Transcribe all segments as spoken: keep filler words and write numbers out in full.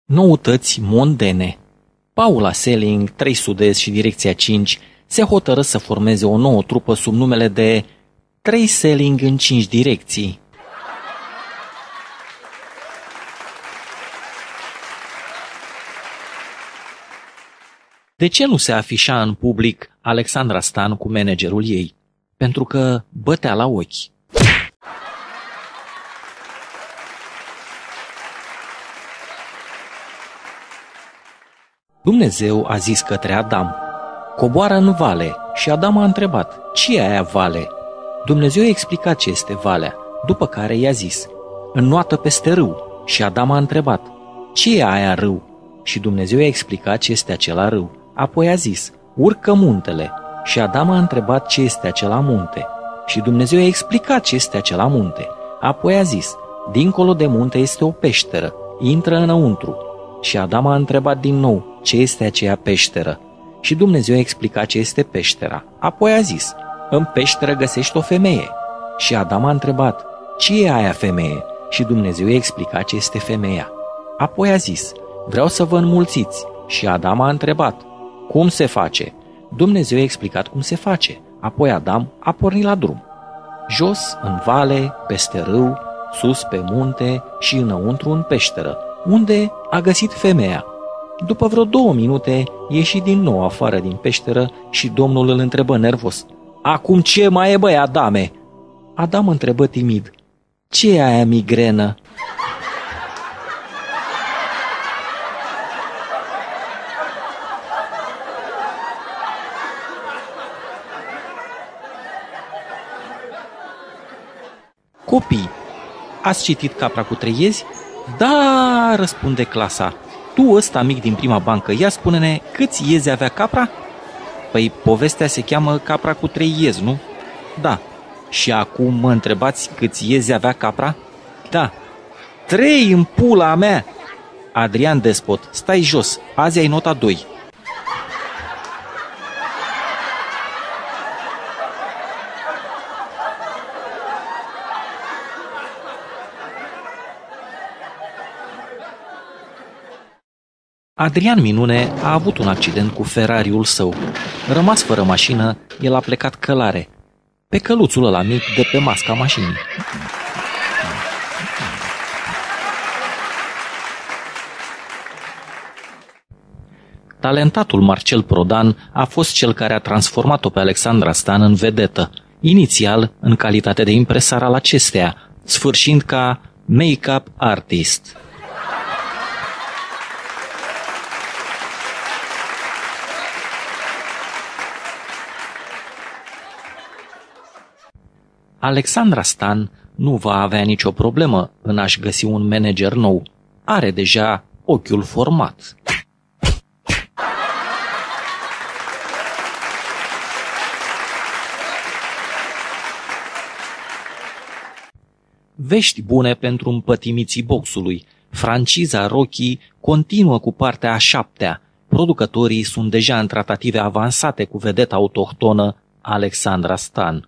Noutăți mondene. Paula Selling, trei Sud-Est și Direcția cinci se hotără să formeze o nouă trupă sub numele de trei Selling în cinci direcții. De ce nu se afișa în public Alexandra Stan cu managerul ei? Pentru că bătea la ochi. Dumnezeu a zis către Adam: coboară în vale, și Adam a întrebat: ce e aia vale? Dumnezeu i-a explicat ce este valea, după care i-a zis: înnoată peste râu, și Adam a întrebat: ce e aia râu? Și Dumnezeu i-a explicat ce este acela râu. Apoi a zis: urcă muntele, și Adam a întrebat ce este acela munte. Și Dumnezeu i-a explicat ce este acela munte. Apoi a zis: dincolo de munte este o peșteră, intră înăuntru. Și Adam a întrebat din nou ce este aceea peșteră. Și Dumnezeu a explicat ce este peștera. Apoi a zis: în peșteră găsești o femeie. Și Adam a întrebat: ce e aia femeie? Și Dumnezeu i-a explicat ce este femeia. Apoi a zis: vreau să vă înmulțiți. Și Adam a întrebat: cum se face? Dumnezeu i-a explicat cum se face. Apoi Adam a pornit la drum. Jos, în vale, peste râu, sus pe munte și înăuntru în peșteră, unde a găsit femeia. După vreo două minute, ieși din nou afară din peșteră și Domnul îl întrebă nervos: acum ce mai e, băi, Adame? Adam întrebă timid: ce e aia migrenă? Copii, ați citit Capra cu trei iezi? Da, răspunde clasa. Tu, ăsta mic din prima bancă, ia spune-ne, câți iezi avea capra? Păi povestea se cheamă Capra cu trei iezi, nu? Da. Și acum mă întrebați câți iezi avea capra? Da. Trei în pula mea! Adrian Despot, stai jos, azi ai nota doi. Adrian Minune a avut un accident cu Ferrariul său. Rămas fără mașină, el a plecat călare. Pe căluțul ăla mic de pe masca mașinii. Talentatul Marcel Prodan a fost cel care a transformat-o pe Alexandra Stan în vedetă, inițial în calitate de impresar al acesteia, sfârșind ca make-up artist. Alexandra Stan nu va avea nicio problemă în a-și găsi un manager nou. Are deja ochiul format. Vești bune pentru împătimiții boxului. Franciza Rocky continuă cu partea a șaptea. Producătorii sunt deja în tratative avansate cu vedeta autohtonă Alexandra Stan.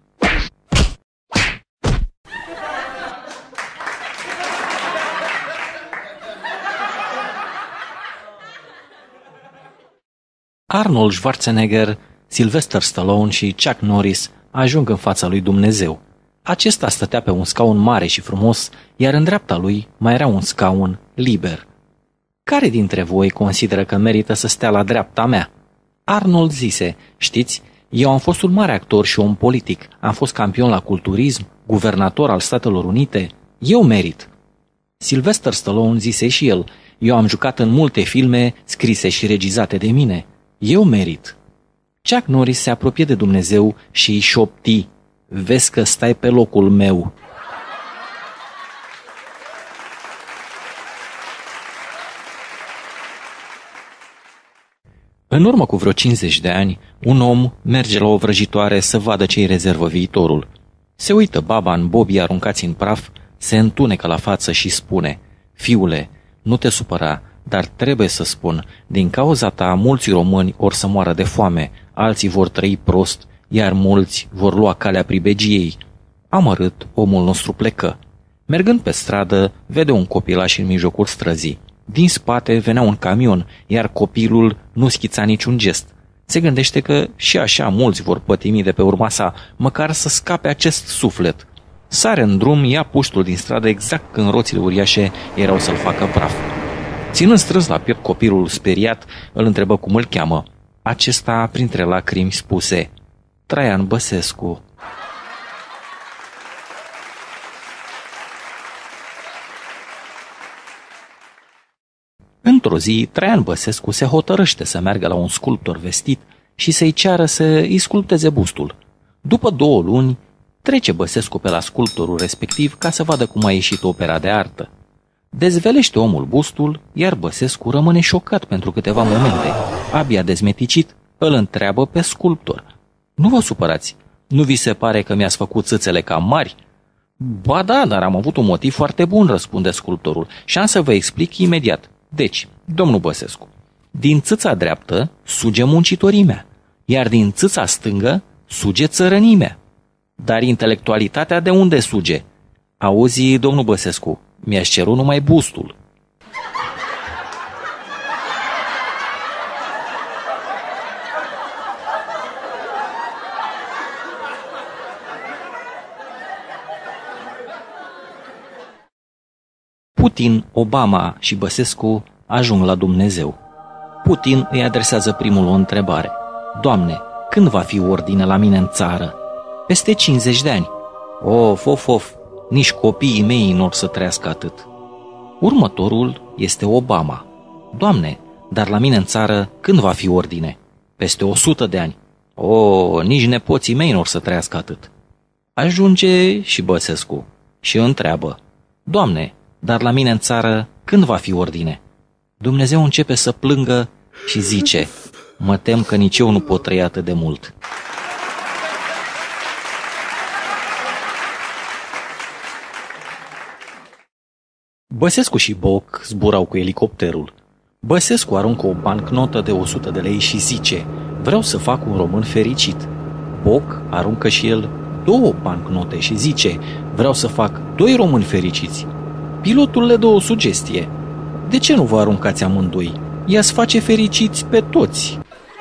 Arnold Schwarzenegger, Sylvester Stallone și Chuck Norris ajung în fața lui Dumnezeu. Acesta stătea pe un scaun mare și frumos, iar în dreapta lui mai era un scaun liber. Care dintre voi consideră că merită să stea la dreapta mea? Arnold zise: știți, eu am fost un mare actor și om politic, am fost campion la culturism, guvernator al Statelor Unite, eu merit. Sylvester Stallone zise și el: eu am jucat în multe filme scrise și regizate de mine, eu merit. Chuck Norris se apropie de Dumnezeu și îi șopti: vezi că stai pe locul meu. În urmă cu vreo cincizeci de ani, un om merge la o vrăjitoare să vadă ce îi rezervă viitorul. Se uită baba în bobii aruncați în praf, se întunecă la față și spune: fiule, nu te supăra, dar trebuie să spun, din cauza ta mulți români or să moară de foame, alții vor trăi prost, iar mulți vor lua calea pribegiei. Amărât, omul nostru plecă. Mergând pe stradă, vede un copilaș în mijlocul străzii. Din spate venea un camion, iar copilul nu schița niciun gest. Se gândește că și așa mulți vor pătimi de pe urma sa, măcar să scape acest suflet. Sare în drum, ia puștul din stradă exact când roțile uriașe erau să-l facă praf. Ținând strâns la piept copilul speriat, îl întrebă cum îl cheamă. Acesta, printre lacrimi, spuse: Traian Băsescu. Într-o zi, Traian Băsescu se hotărăște să meargă la un sculptor vestit și să-i ceară să îi sculpteze bustul. După două luni, trece Băsescu pe la sculptorul respectiv ca să vadă cum a ieșit opera de artă. Dezvelește omul bustul, iar Băsescu rămâne șocat pentru câteva momente. Abia dezmeticit, îl întreabă pe sculptor: Nu vă supărați, nu vi se pare că mi-ați făcut țâțele cam mari? Ba da, dar am avut un motiv foarte bun, răspunde sculptorul, și am să vă explic imediat. Deci, domnul Băsescu, din țâța dreaptă suge muncitorimea, iar din țâța stângă suge țărănimea. Dar intelectualitatea de unde suge? Auzi, domnul Băsescu, mi-aș cerut numai bustul. Putin, Obama și Băsescu ajung la Dumnezeu. Putin îi adresează primul o întrebare: Doamne, când va fi ordine la mine în țară? Peste cincizeci de ani. Of, of, of, nici copiii mei nu or să trăiască atât. Următorul este Obama. Doamne, dar la mine în țară când va fi ordine? Peste o sută de ani. O, nici nepoții mei nu or să trăiască atât. Ajunge și Băsescu și întreabă: Doamne, dar la mine în țară când va fi ordine? Dumnezeu începe să plângă și zice: Mă tem că nici eu nu pot trăi atât de mult. Băsescu și Boc zburau cu elicopterul. Băsescu aruncă o bancnotă de o sută de lei și zice: Vreau să fac un român fericit. Boc aruncă și el două bancnote și zice: Vreau să fac doi români fericiți. Pilotul le dă o sugestie: De ce nu vă aruncați amândoi? I-ați face fericiți pe toți.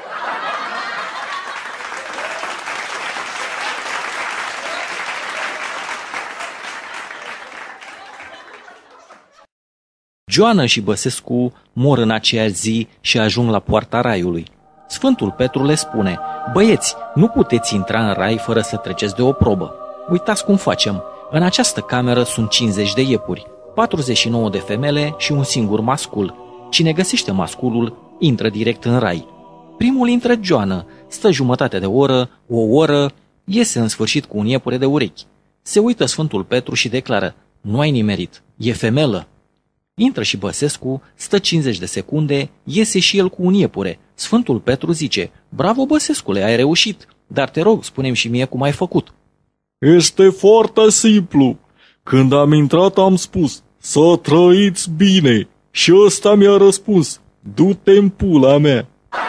Joana și Băsescu mor în aceeași zi și ajung la poarta raiului. Sfântul Petru le spune: Băieți, nu puteți intra în rai fără să treceți de o probă. Uitați cum facem. În această cameră sunt cincizeci de iepuri, patruzeci și nouă de femele și un singur mascul. Cine găsește masculul, intră direct în rai. Primul intră Joana, stă jumătate de oră, o oră, iese în sfârșit cu un iepure de urechi. Se uită Sfântul Petru și declară: Nu ai nimerit, e femelă. Intră și Băsescu, stă cincizeci de secunde, iese și el cu un iepure. Sfântul Petru zice: Bravo, Băsescule, ai reușit, dar te rog, spune-mi și mie cum ai făcut. Este foarte simplu. Când am intrat am spus: Să trăiți bine. Și ăsta mi-a răspuns: Du-te în pula mea.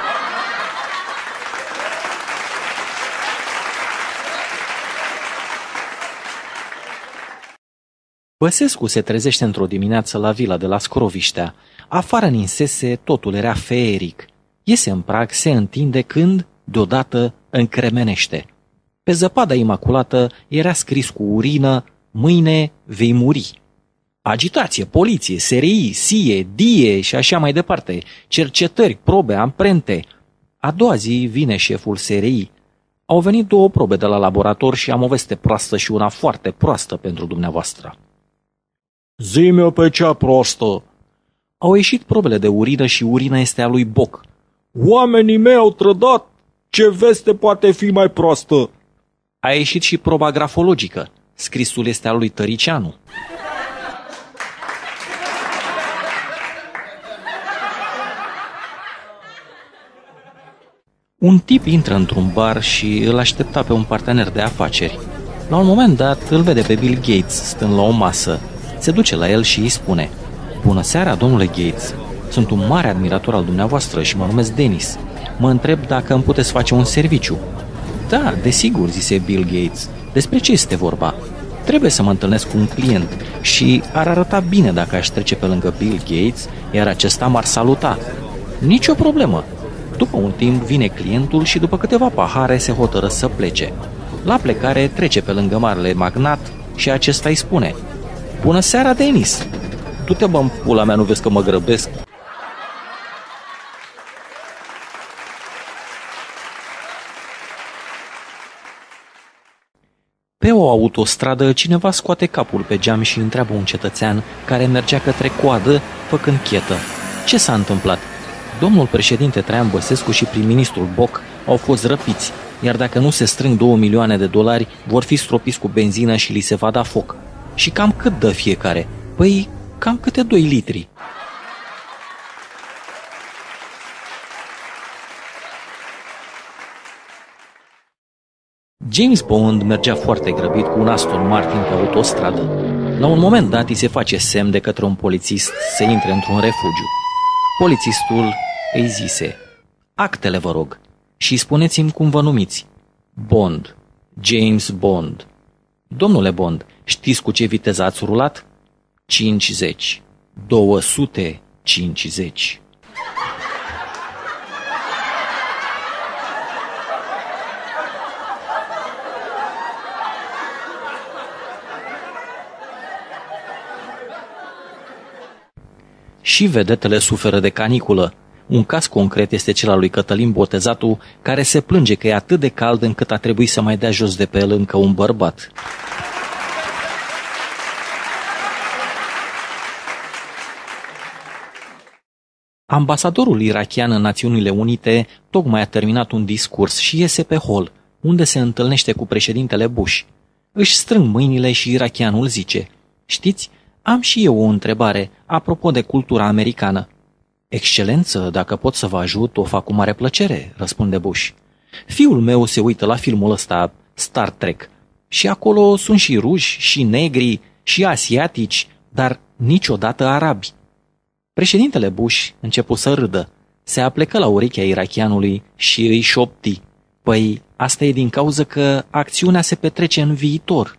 Băsescu se trezește într-o dimineață la vila de la Scroviștea. Afară ninsese, totul era feeric. Iese în prag, se întinde când, deodată, încremenește. Pe zăpada imaculată era scris cu urină: Mâine vei muri. Agitație, poliție, S R I, S I E, D I E și așa mai departe. Cercetări, probe, amprente. A doua zi vine șeful S R I. Au venit două probe de la laborator și am o veste proastă și una foarte proastă pentru dumneavoastră. Zi-mi-o pe cea proastă. Au ieșit probele de urină și urina este a lui Boc. Oamenii mei au trădat. Ce veste poate fi mai proastă? A ieșit și proba grafologică. Scrisul este al lui Tăricianu. Un tip intră într-un bar și îl aștepta pe un partener de afaceri. La un moment dat îl vede pe Bill Gates stând la o masă. Se duce la el și îi spune: Bună seara, domnule Gates. Sunt un mare admirator al dumneavoastră și mă numesc Dennis. Mă întreb dacă îmi puteți face un serviciu. Da, desigur, zise Bill Gates. Despre ce este vorba? Trebuie să mă întâlnesc cu un client și ar arăta bine dacă aș trece pe lângă Bill Gates, iar acesta m-ar saluta. Nici o problemă. După un timp vine clientul și după câteva pahare se hotără să plece. La plecare trece pe lângă marele magnat și acesta îi spune: "Bună seara, Denis! Du-te, bă, în pula mea, nu vezi că mă grăbesc?" Pe o autostradă, cineva scoate capul pe geam și întreabă un cetățean care mergea către coadă, făcând chetă: "Ce s-a întâmplat?" "Domnul președinte Traian Băsescu și prim-ministrul Boc au fost răpiți, iar dacă nu se strâng două milioane de dolari, vor fi stropiți cu benzină și li se va da foc." "Și cam cât dă fiecare?" "Păi, cam câte doi litri." James Bond mergea foarte grăbit cu un Aston Martin pe autostradă. La un moment dat îi se face semn de către un polițist să intre într-un refugiu. Polițistul îi zise: "Actele, vă rog, și spuneți-mi cum vă numiți." "Bond, James Bond." "Domnule Bond, știți cu ce viteză ați rulat?" cincizeci. două sute cincizeci. Și vedetele suferă de caniculă. Un caz concret este cel al lui Cătălin Botezatu, care se plânge că e atât de cald încât a trebuit să mai dea jos de pe el încă un bărbat. Ambasadorul irachian în Națiunile Unite tocmai a terminat un discurs și iese pe hol, unde se întâlnește cu președintele Bush. Își strâng mâinile și irachianul zice: "Știți, am și eu o întrebare apropo de cultura americană." "Excelență, dacă pot să vă ajut, o fac cu mare plăcere," răspunde Bush. "Fiul meu se uită la filmul ăsta, Star Trek, și acolo sunt și ruși, și negri, și asiatici, dar niciodată arabi." Președintele Bush începu să râdă, se aplecă la urechea irachianului și îi șopti: "Păi, asta e din cauză că acțiunea se petrece în viitor."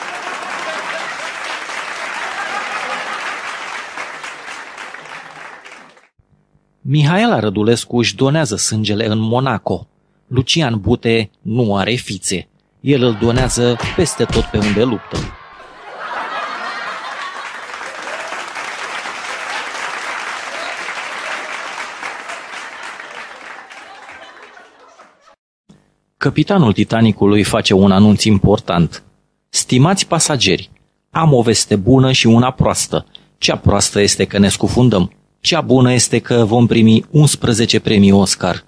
Mihaela Rădulescu își donează sângele în Monaco. Lucian Bute nu are fițe. El îl donează peste tot pe unde luptă. Capitanul Titanicului face un anunț important. "Stimați pasageri, am o veste bună și una proastă. Cea proastă este că ne scufundăm. Cea bună este că vom primi unsprezece premii Oscar."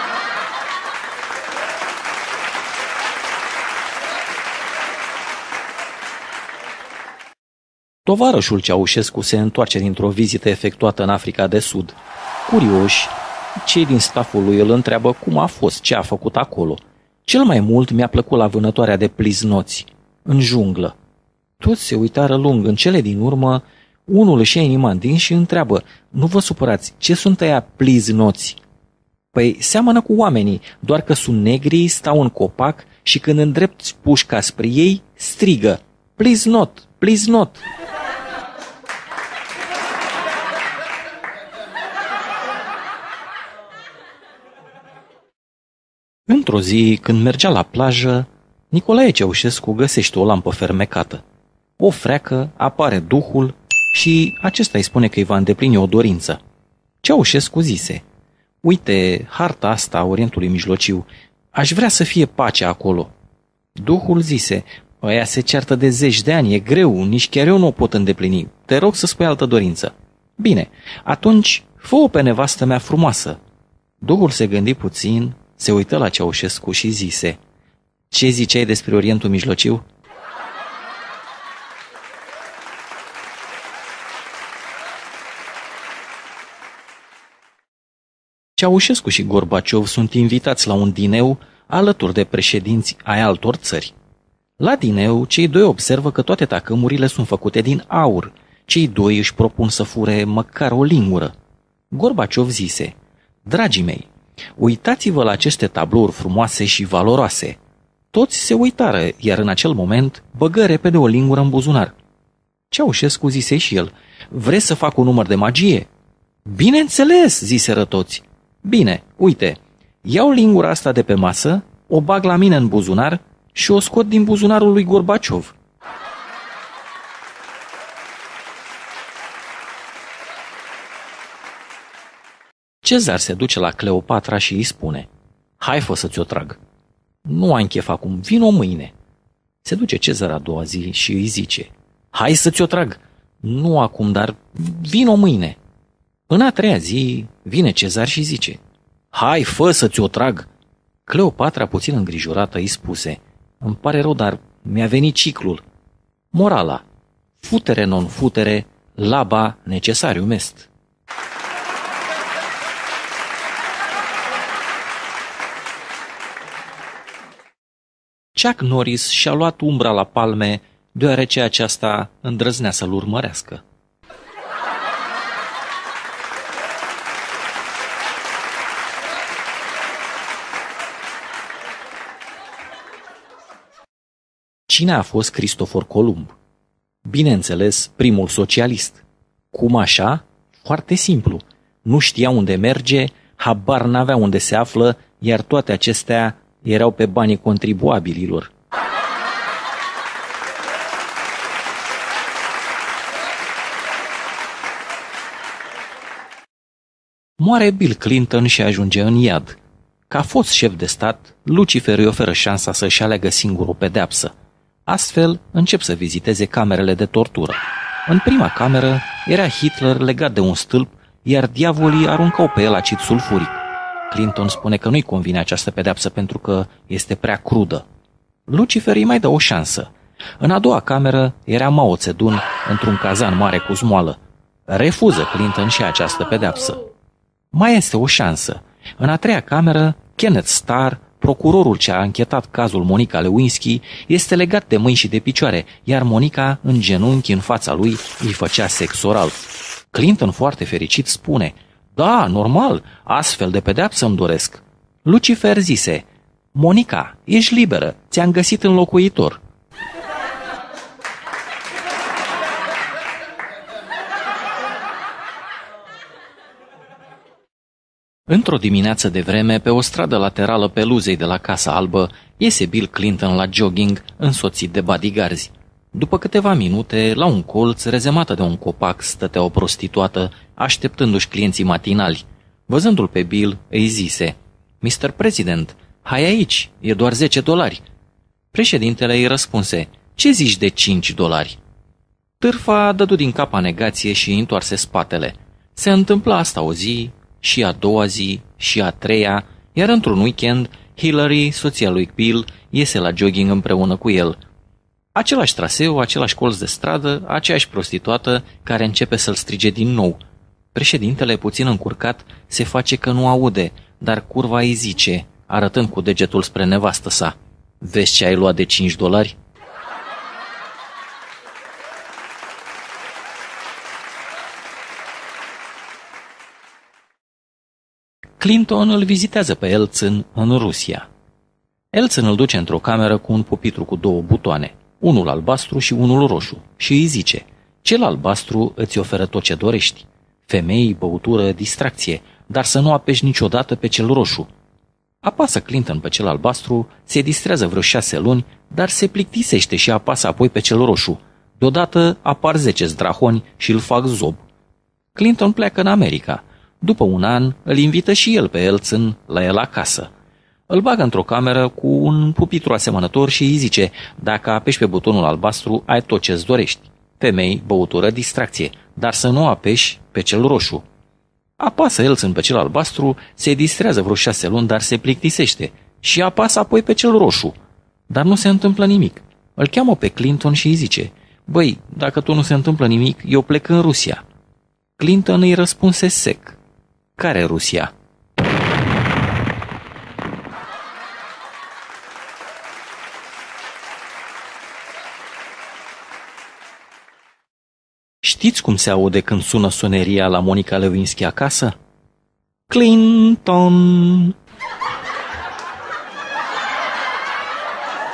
Tovarășul Ceaușescu se întoarce dintr-o vizită efectuată în Africa de Sud. Curioși, cei din staful lui îl întreabă cum a fost, ce a făcut acolo. "Cel mai mult mi-a plăcut la vânătoarea de pliznoți, în junglă." Toți se uitară lung. În cele din urmă, unul își ia inima în dinți și întreabă: "Nu vă supărați, ce sunt ăia pliznoți?" "Păi seamănă cu oamenii, doar că sunt negri, stau în copac și când îndrepți pușca spre ei, strigă: 'Please not, please not!'" Într-o zi, când mergea la plajă, Nicolae Ceaușescu găsește o lampă fermecată. O freacă, apare duhul și acesta îi spune că îi va îndeplini o dorință. Ceaușescu zise: "Uite, harta asta a Orientului Mijlociu, aș vrea să fie pace acolo." Duhul zise: "Ăia se ceartă de zeci de ani, e greu, nici chiar eu nu o pot îndeplini. Te rog să spui altă dorință." "Bine, atunci fă-o pe nevastă mea frumoasă." Duhul se gândi puțin, se uită la Ceaușescu și zise: "Ce ziceai despre Orientul Mijlociu?" Ceaușescu și Gorbaciov sunt invitați la un dineu alături de președinți ai altor țări. La dineu, cei doi observă că toate tacâmurile sunt făcute din aur. Cei doi își propun să fure măcar o lingură. Gorbaciov zise: "Dragii mei, uitați-vă la aceste tablouri frumoase și valoroase. Toți se uitară, iar în acel moment băgă repede o lingură în buzunar. Ceaușescu zise și el, vreți să fac un număr de magie? Bineînțeles, ziseră toți. Bine, uite, iau lingura asta de pe masă, o bag la mine în buzunar și o scot din buzunarul lui Gorbaciov. Cezar se duce la Cleopatra și îi spune, hai fă să ți-o trag. Nu am chef acum, vino mâine. Se duce Cezar a doua zi și îi zice, hai să ți-o trag. Nu acum, dar vino mâine. În a treia zi vine Cezar și zice, hai fă să ți-o trag. Cleopatra, puțin îngrijorată, îi spuse, îmi pare rău, dar mi-a venit ciclul. Morala, futere non futere, laba necesarium est. Chuck Norris și-a luat umbra la palme, deoarece aceasta îndrăznea să-l urmărească. Cine a fost Cristofor Columb? Bineînțeles, primul socialist. Cum așa? Foarte simplu. Nu știa unde merge, habar n-avea unde se află, iar toate acestea erau pe banii contribuabililor. Moare Bill Clinton și ajunge în iad. Ca fost șef de stat, Lucifer îi oferă șansa să-și aleagă singur o pedeapsă. Astfel, încep să viziteze camerele de tortură. În prima cameră era Hitler legat de un stâlp, iar diavolii aruncau pe el acid sulfuric. Clinton spune că nu-i convine această pedeapsă pentru că este prea crudă. Lucifer îi mai dă o șansă. În a doua cameră era Mao Zedong într-un cazan mare cu smoală. Refuză Clinton și această pedeapsă. Mai este o șansă. În a treia cameră, Kenneth Starr, procurorul ce a anchetat cazul Monica Lewinsky, este legat de mâini și de picioare, iar Monica, în genunchi în fața lui, îi făcea sex oral. Clinton, foarte fericit, spune, da, normal, astfel de pedeapsă îmi doresc. Lucifer zise, Monica, ești liberă, ți-am găsit înlocuitor. Într-o dimineață de vreme, pe o stradă laterală peluzei de la Casa Albă, iese Bill Clinton la jogging, însoțit de bodyguards. După câteva minute, la un colț, rezemată de un copac, stătea o prostituată, așteptându-și clienții matinali. Văzându-l pe Bill, îi zise, mister President, hai aici, e doar zece dolari. Președintele îi răspunse, ce zici de cinci dolari? Târfa dădu din cap a negație și întoarse spatele. Se întâmpla asta o zi, și a doua zi, și a treia, iar într-un weekend, Hillary, soția lui Bill, iese la jogging împreună cu el. Același traseu, același colț de stradă, aceeași prostituată care începe să-l strige din nou. Președintele, puțin încurcat, se face că nu aude, dar curva îi zice, arătând cu degetul spre nevastă sa, vezi ce ai luat de cinci dolari? Clinton îl vizitează pe Elțin în Rusia. Elțin îl duce într-o cameră cu un pupitru cu două butoane, unul albastru și unul roșu, și îi zice, cel albastru îți oferă tot ce dorești, femei, băutură, distracție, dar să nu apeși niciodată pe cel roșu. Apasă Clinton pe cel albastru, se distrează vreo șase luni, dar se plictisește și apasă apoi pe cel roșu. Deodată apar zece zdrahoni și îl fac zob. Clinton pleacă în America. După un an, îl invită și el pe Elțin la el acasă. Îl bagă într-o cameră cu un pupitru asemănător și îi zice, dacă apeși pe butonul albastru, ai tot ce-ți dorești. Femei, băutură, distracție, dar să nu apeși pe cel roșu. Apasă Elțin pe cel albastru, se distrează vreo șase luni, dar se plictisește și apasă apoi pe cel roșu. Dar nu se întâmplă nimic. Îl cheamă pe Clinton și îi zice, băi, dacă tot nu se întâmplă nimic, eu plec în Rusia. Clinton îi răspunse sec, care Rusia? Știți cum se aude când sună soneria la Monica Lewinsky acasă? Clinton!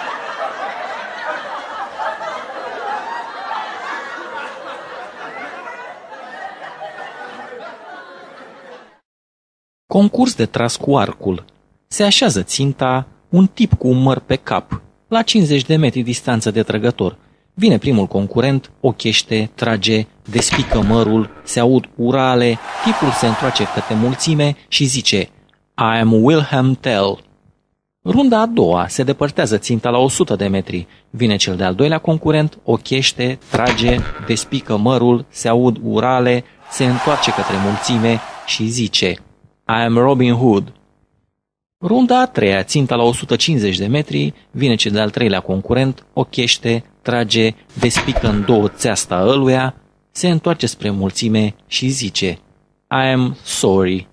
Concurs de tras cu arcul. Se așează ținta, un tip cu un măr pe cap, la cincizeci de metri distanță de trăgător. Vine primul concurent, ochește, trage, despică mărul, se aud urale, tipul se întoarce către mulțime și zice I am Wilhelm Tell. Runda a doua se depărtează ținta la o sută de metri. Vine cel de-al doilea concurent, ochește, trage, despică mărul, se aud urale, se întoarce către mulțime și zice I am Robin Hood. Runda a treia, ținta la o sută cincizeci de metri, vine cel de-al treilea concurent, ochește, trage, despică în două țeasta ăluia, se întoarce spre mulțime și zice I am sorry.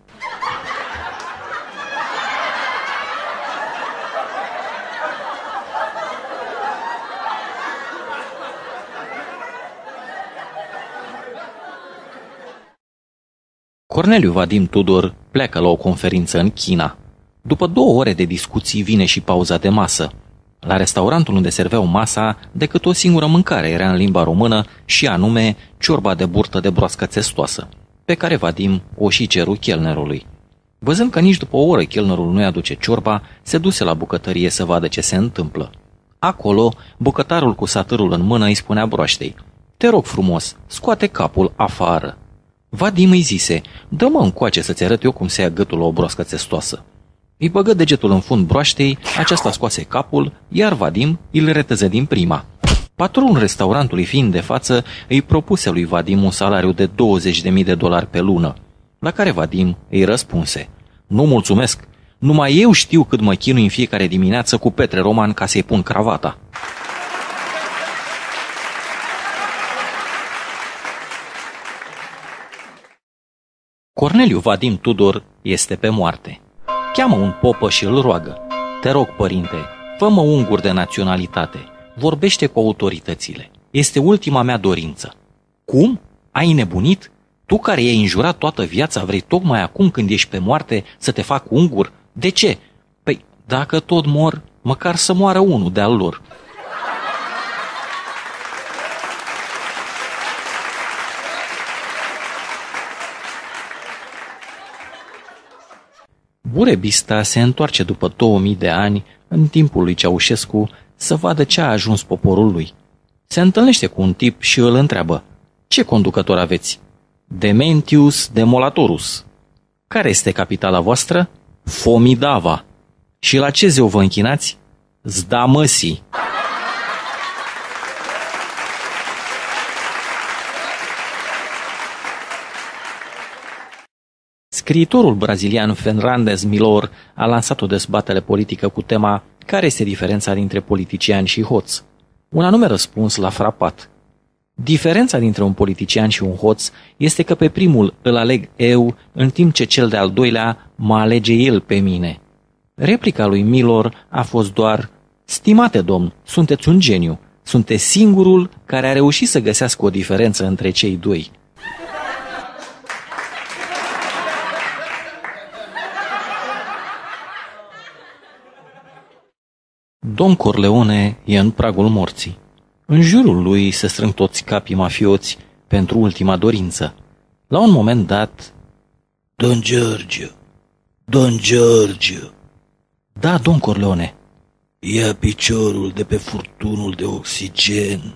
Corneliu Vadim Tudor pleacă la o conferință în China. După două ore de discuții vine și pauza de masă. La restaurantul unde serveau masa, decât o singură mâncare era în limba română și anume ciorba de burtă de broască țestoasă, pe care Vadim o și ceru chelnerului. Văzând că nici după o oră chelnerul nu-i aduce ciorba, se duse la bucătărie să vadă ce se întâmplă. Acolo, bucătarul cu satârul în mână îi spunea broaștei: Te rog frumos, scoate capul afară. Vadim îi zise: Dă-mă încoace să-ți arăt eu cum se ia gâtul la o broască țestoasă. Îi băgă degetul în fund broaștei, aceasta scoase capul, iar Vadim îl reteză din prima. Patronul restaurantului fiind de față, îi propuse lui Vadim un salariu de douăzeci de mii de dolari pe lună, la care Vadim îi răspunse: Nu mulțumesc, numai eu știu cât mă chinui în fiecare dimineață cu Petre Roman ca să-i pun cravata. Corneliu Vadim Tudor este pe moarte. Cheamă un popă și îl roagă: Te rog, părinte, fă-mă ungur de naționalitate, vorbește cu autoritățile. Este ultima mea dorință. Cum? Ai nebunit? Tu care i-ai înjurat toată viața, vrei tocmai acum când ești pe moarte să te fac ungur? De ce? Păi, dacă tot mor, măcar să moară unul de-al lor. Burebista se întoarce după două mii de ani, în timpul lui Ceaușescu, să vadă ce a ajuns poporul lui. Se întâlnește cu un tip și îl întreabă: Ce conducător aveți? Dementius Demolatorus. Care este capitala voastră? Formidava. Și la ce zeu vă închinați? Zdamăsii. Scriitorul brazilian Fernandes Milor a lansat o dezbatere politică cu tema Care este diferența dintre politician și hoț? Un anume răspuns l-a frapat. Diferența dintre un politician și un hoț este că pe primul îl aleg eu, în timp ce cel de-al doilea mă alege el pe mine. Replica lui Milor a fost doar: Stimate domn, sunteți un geniu, sunteți singurul care a reușit să găsească o diferență între cei doi. Don Corleone e în pragul morții. În jurul lui se strâng toți capii mafioți pentru ultima dorință. La un moment dat: Don Giorgio, Don Giorgio. Da, Don Corleone. Ia piciorul de pe furtunul de oxigen.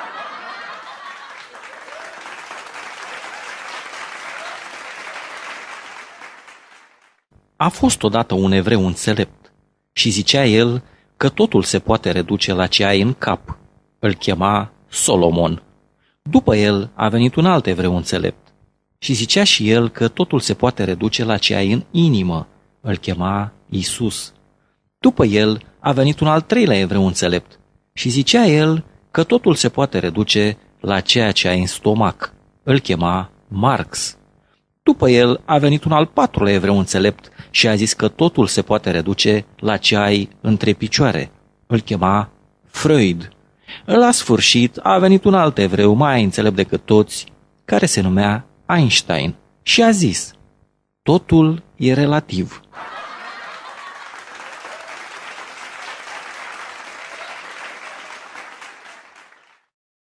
A fost odată un evreu înțelept și zicea el că totul se poate reduce la ce ai în cap. Îl chema Solomon. După el a venit un alt evreu înțelept și zicea și el că totul se poate reduce la ce ai în inimă. Îl chema Isus. După el a venit un al treilea evreu înțelept și zicea el că totul se poate reduce la ceea ce ai în stomac. Îl chema Marx. După el a venit un al patrulea evreu înțelept și a zis că totul se poate reduce la ce ai între picioare. Îl chema Freud. La sfârșit a venit un alt evreu mai înțelept decât toți, care se numea Einstein și a zis: totul e relativ.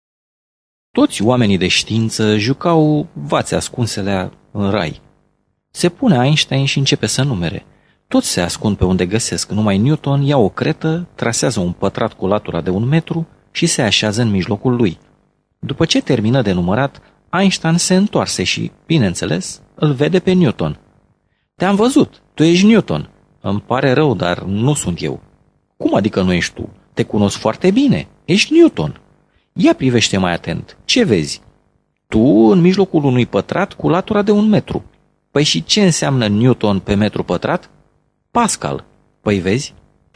Toți oamenii de știință jucau vațe ascunselea în rai. Se pune Einstein și începe să numere. Toți se ascund pe unde găsesc, numai Newton ia o cretă, trasează un pătrat cu latura de un metru și se așează în mijlocul lui. După ce termină de numărat, Einstein se întoarse și, bineînțeles, îl vede pe Newton. Te-am văzut, tu ești Newton. Îmi pare rău, dar nu sunt eu. Cum adică nu ești tu? Te cunosc foarte bine, ești Newton. Ia privește mai atent, ce vezi? Tu în mijlocul unui pătrat cu latura de un metru. Păi și ce înseamnă Newton pe metru pătrat? Pascal. Păi vezi?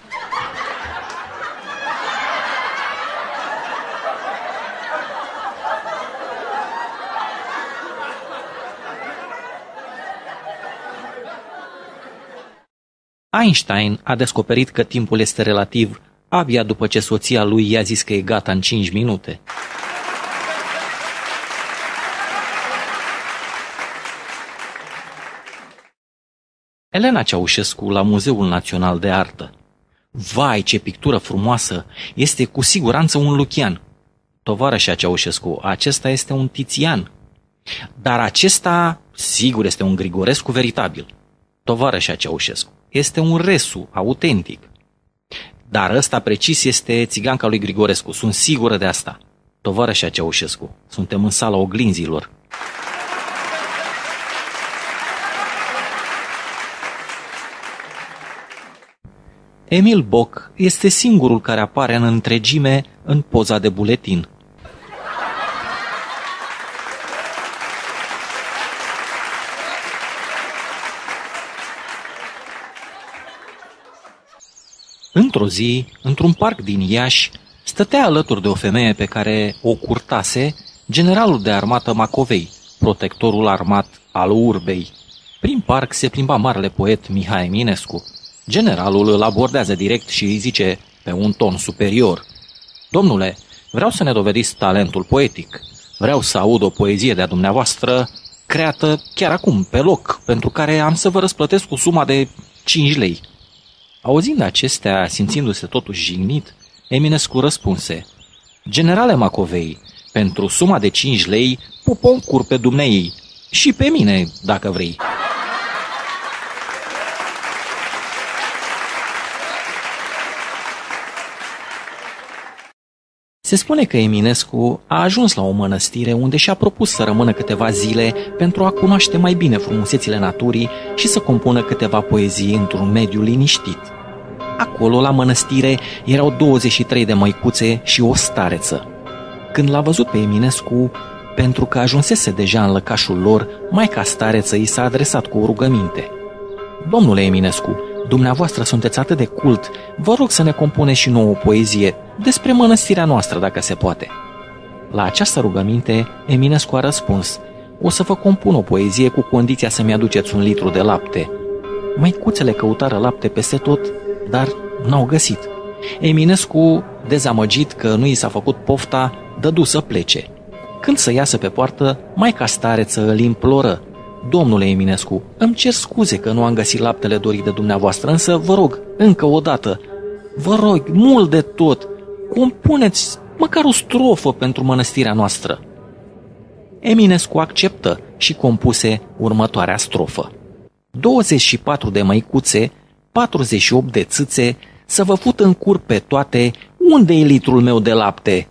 Einstein a descoperit că timpul este relativ abia după ce soția lui i-a zis că e gata în cinci minute. Elena Ceaușescu la Muzeul Național de Artă. Vai, ce pictură frumoasă! Este cu siguranță un Lucian. Tovarășa Ceaușescu, acesta este un Tizian. Dar acesta, sigur, este un Grigorescu veritabil. Tovarășa Ceaușescu, este un Resu autentic. Dar ăsta precis este țiganca lui Grigorescu, sunt sigură de asta. Tovarășa Ceaușescu, suntem în sala oglinzilor. Emil Boc este singurul care apare în întregime în poza de buletin. Într-o zi, într-un parc din Iași, stătea alături de o femeie pe care o curtase generalul de armată Macovei, protectorul armat al urbei. Prin parc se plimba marele poet Mihai Eminescu. Generalul îl abordează direct și îi zice, pe un ton superior: Domnule, vreau să ne dovediți talentul poetic. Vreau să aud o poezie de-a dumneavoastră creată chiar acum, pe loc, pentru care am să vă răsplătesc cu suma de cinci lei. Auzind acestea, simțindu-se totuși jignit, Eminescu răspunse: Generale Macovei, pentru suma de cinci lei puponcur pe dumneei și pe mine, dacă vrei. Se spune că Eminescu a ajuns la o mănăstire unde și-a propus să rămână câteva zile pentru a cunoaște mai bine frumusețile naturii și să compună câteva poezii într-un mediu liniștit. Acolo, la mănăstire, erau douăzeci și trei de măicuțe și o stareță. Când l-a văzut pe Eminescu, pentru că ajunsese deja în lăcașul lor, maica stareță i s-a adresat cu o rugăminte: Domnule Eminescu, dumneavoastră sunteți atât de cult, vă rog să ne compuneți și nouă o poezie despre mănăstirea noastră, dacă se poate. La această rugăminte, Eminescu a răspuns: O să vă compun o poezie cu condiția să-mi aduceți un litru de lapte. Măicuțele căutară lapte peste tot, dar n-au găsit. Eminescu, dezamăgit că nu i s-a făcut pofta, dădu să plece. Când să iasă pe poartă, maica stareță îl imploră: Domnule Eminescu, îmi cer scuze că nu am găsit laptele dorit de dumneavoastră, însă vă rog, încă o dată, vă rog, mult de tot, compuneți măcar o strofă pentru mănăstirea noastră. Eminescu acceptă și compuse următoarea strofă: douăzeci și patru de măicuțe, patruzeci și opt de țâțe, să vă fut în cur pe toate, unde e litrul meu de lapte?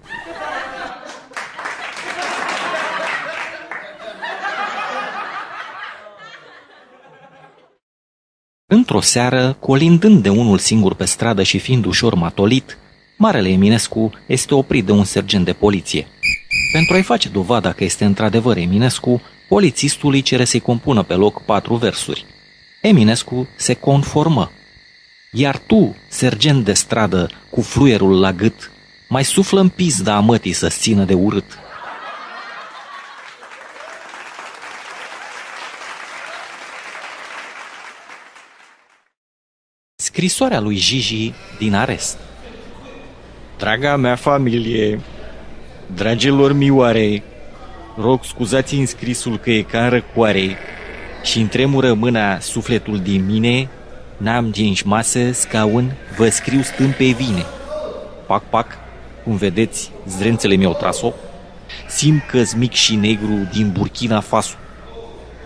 Într-o seară, colindând de unul singur pe stradă și fiind ușor matolit, marele Eminescu este oprit de un sergent de poliție. Pentru a-i face dovada că este într-adevăr Eminescu, polițistul îi cere să-i compună pe loc patru versuri. Eminescu se conformă. Iar tu, sergent de stradă, cu fluierul la gât, mai suflă în pizda a mătii să-ți țină de urât. Scrisoarea lui Gigi din arest. Draga mea familie, dragilor mioare, rog scuzați în scrisul că e ca în răcoare și-mi tremură mâna sufletul din mine, n-am genci masă, scaun, vă scriu stând pe vine. Pac, pac, cum vedeți, zdrențele mi-au tras-o, simt că-s mic și negru din Burkina Faso.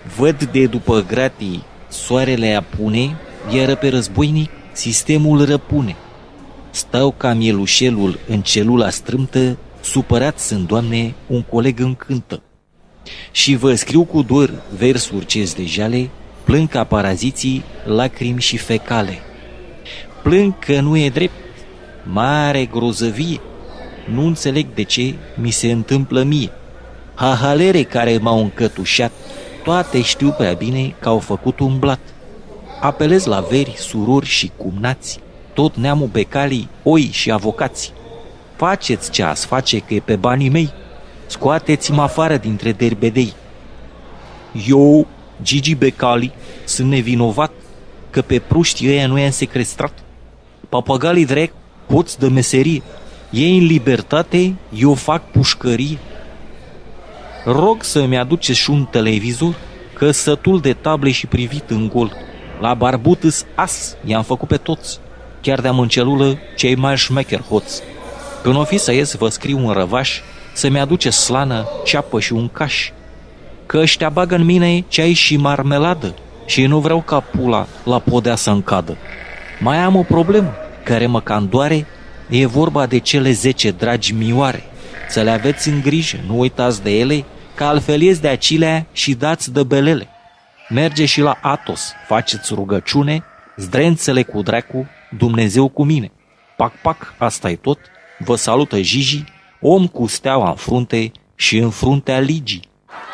Văd de după gratii soarele apune, iar pe războinic sistemul răpune. Stau ca mielușelul în celula strâmtă, supărat sunt, Doamne, un coleg încântă. Și vă scriu cu dor versuri ce-s de jale, plâng ca paraziții, lacrimi și fecale. Plâng că nu e drept, mare grozăvie, nu înțeleg de ce mi se întâmplă mie. Hahalere care m-au încătușat, toate știu prea bine că au făcut un blat. Apelez la veri, surori și cumnați, tot neamul becalii, oi și avocați. Faceți ce ați face că e pe banii mei, scoateți-mă afară dintre derbedei. Eu, Gigi Becali, sunt nevinovat că pe pruștii ăia nu i-am secrestrat. Papagalii drept, hoți de meserie, ei în libertate, eu fac pușcărie. Rog să-mi aduceți și un televizor, că sătul de table și privit în gol. La barbut-s as, i-am făcut pe toți, chiar de-am în celulă cei mai șmecher hoți. Când o fi să ies, vă scriu un răvaș, să-mi aduce slană, ceapă și un caș. Că ăștia bagă în mine ceai și marmeladă și nu vreau ca pula la podea să-mi cadă. Mai am o problemă care mă cam doare, e vorba de cele zece dragi mioare. Să le aveți în grijă, nu uitați de ele, că altfel ies de acilea și dați de belele. Merge și la Atos, faceți rugăciune, zdrențele cu dracu, Dumnezeu cu mine. Pac, pac, asta e tot, vă salută Gigi, om cu steaua în frunte și în fruntea ligii.